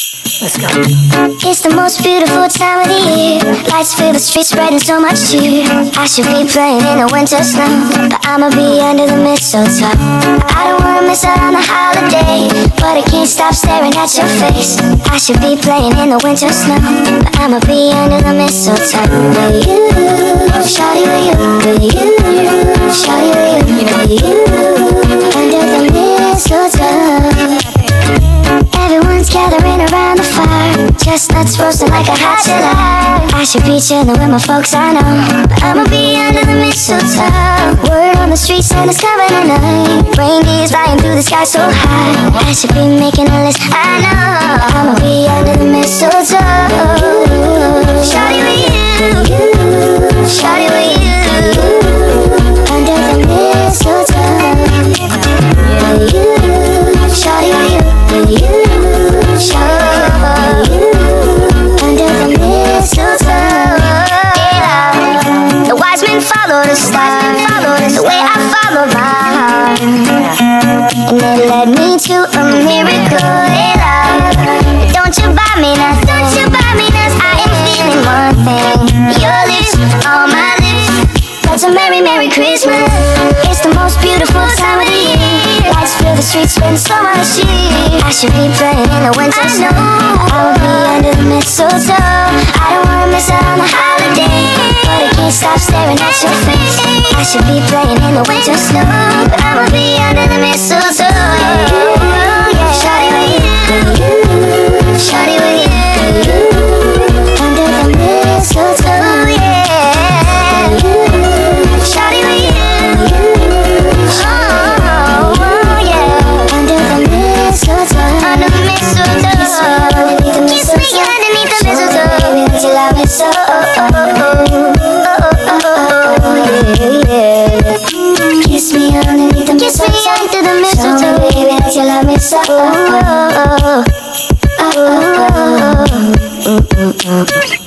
Let's go. It's the most beautiful time of the year. Lights fill the streets, spreading so much cheer. I should be playing in the winter snow, but I'ma be under the mistletoe. I don't wanna miss out on the holiday, but I can't stop staring at your face. I should be playing in the winter snow, but I'ma be under the mistletoe. With you, shawty, with you, with you, shawty, with you, with you, under the mistletoe. Everyone's gathering around the fire, chestnuts roasting like a hot July. I should be chilling with my folks, I know, but I'ma be under the mistletoe. Word on the street, Santa's coming tonight. Reindeer's flying through the sky so high. I should be making a list, I know. I'ma be under the mistletoe. Shawty with you, shawty with you, under the mistletoe. With you, shawty with you, with you, shawty with you, under the mistletoe. The wise men follow the star, the way I follow my heart, and it led me to a miracle. Hey, love, don't you buy me nothing, don't you buy me nothing. I am feeling one thing, your lips on my lips. That's a merry, merry Christmas. It's the most beautiful time of the year. Lights fill the streets, spend so much cheer. I should be playing in the winter snow. I will be under the mistletoe. I don't wanna miss out on the holiday, but I can't stop staring at your face. I should be playing in the winter snow, but I'ma be under the mistletoe. Shawty with you, shawty with you, under the mistletoe, yeah. Shawty with you, oh yeah, under the mistletoe, under the mistletoe. Kiss me underneath the mistletoe, baby, till I miss so. Kiss me underneath the mistletoe, kiss me under the mistletoe, baby, till I miss so.